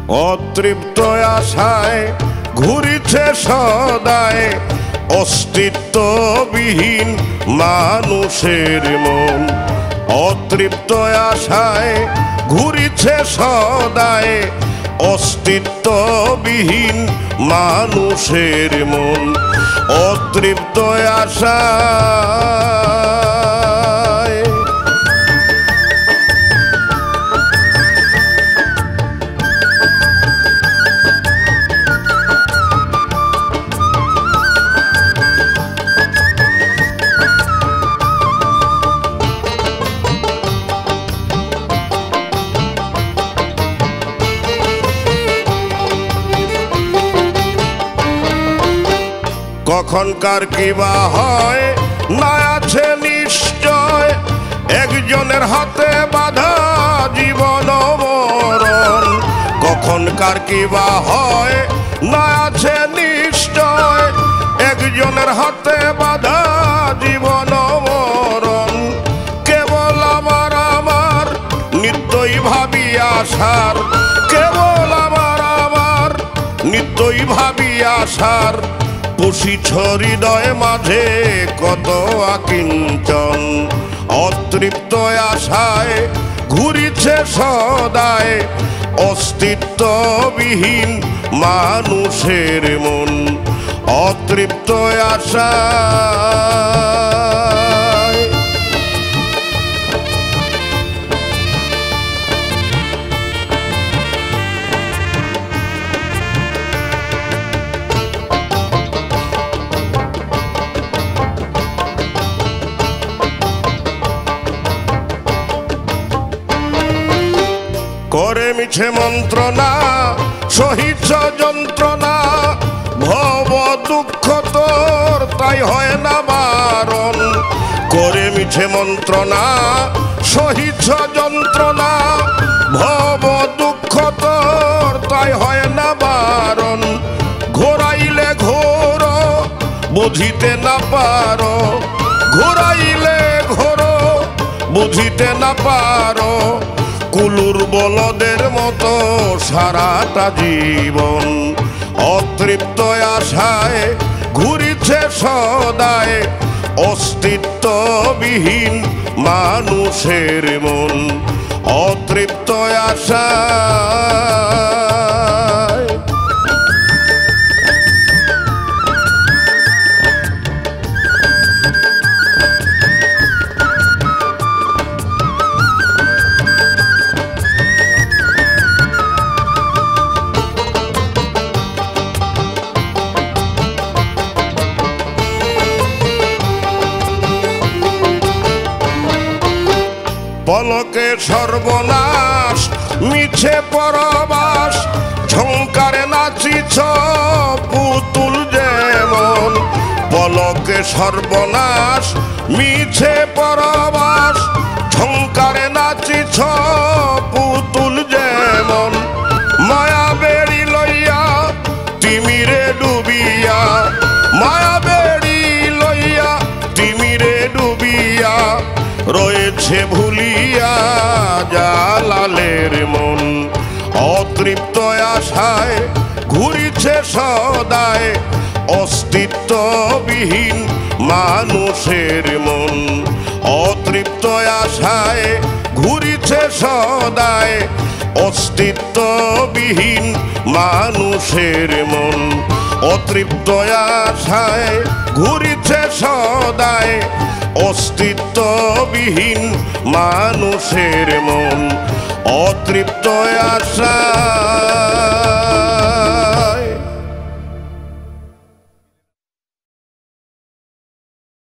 অতৃপ্ত আশায় ঘুরিছে সদায় অস্তিত্ববিহীন মানুষের মন। অতৃপ্ত আশায় ঘুরিছে সদায় অস্তিত্ববিহীন মানুষের মন। অতৃপ্ত আশায় কখনকার কিবা হয় না আছে নিশ্চয়, একজনের হাতে বাঁধা জীবন মরণ। কখনকার কিবা হয় না আছে নিশ্চয়, একজনের হাতে বাঁধা জীবন মরণ। কেবল আমার আমার নিত্যই ভাবি আশার, কেবল আমার আমার নিত্যই ভাবি আশার। পুষিছ হৃদয় মাঝে কত আকিঞ্চন। অতৃপ্ত আশায় ঘুরিছে সদায় অস্তিত্ববিহীন মানুষের মন। অতৃপ্ত আশায় করে মিছে মন্ত্রণা সহিত যন্ত্রণা। ভব দুঃখ তোর তাই হয় না বারণ। করে মিছে মন্ত্রণা সহিত যন্ত্রণা। ভব দুঃখ তোর তাই হয় না বারণ। ঘোরাইলে ঘোর বুঝিতে না পারো, ঘোরাইলে ঘোর বুঝিতে না পারো। কুলুর বলদের মতো সারাটা জীবন। অতৃপ্ত আশায় ঘুরিছে সদায় অস্তিত্ববিহীন মানুষের মন। অতৃপ্ত আশায় পলকে সর্বনাশ মিছে পরবাস। ঝংকারে নাচিছ পুতুল যেমন। পলকে সর্বনাশ মিছে পরবাস। ঝংকারে নাচিছ পুতুল যেমন। মায়া বেড়ি লইয়া তিমিরে ডুবিয়া, মায়া বেড়ি লইয়া তিমিরে ডুবিয়া। রয়েছে ভুলিয়া জালালের মন। অতৃপ্ত আশায় ঘুরিছে সদায় অস্তিত্ববিহীন মানুষের মন। অতৃপ্ত আশায় ঘুরিছে সদায় অস্তিত্ববিহীন মানুষের মন। অতৃপ্ত আশায় ঘুরিছে সদায় অস্তিত্ববিহীন মানুষের মন। অতৃপ্ত আশা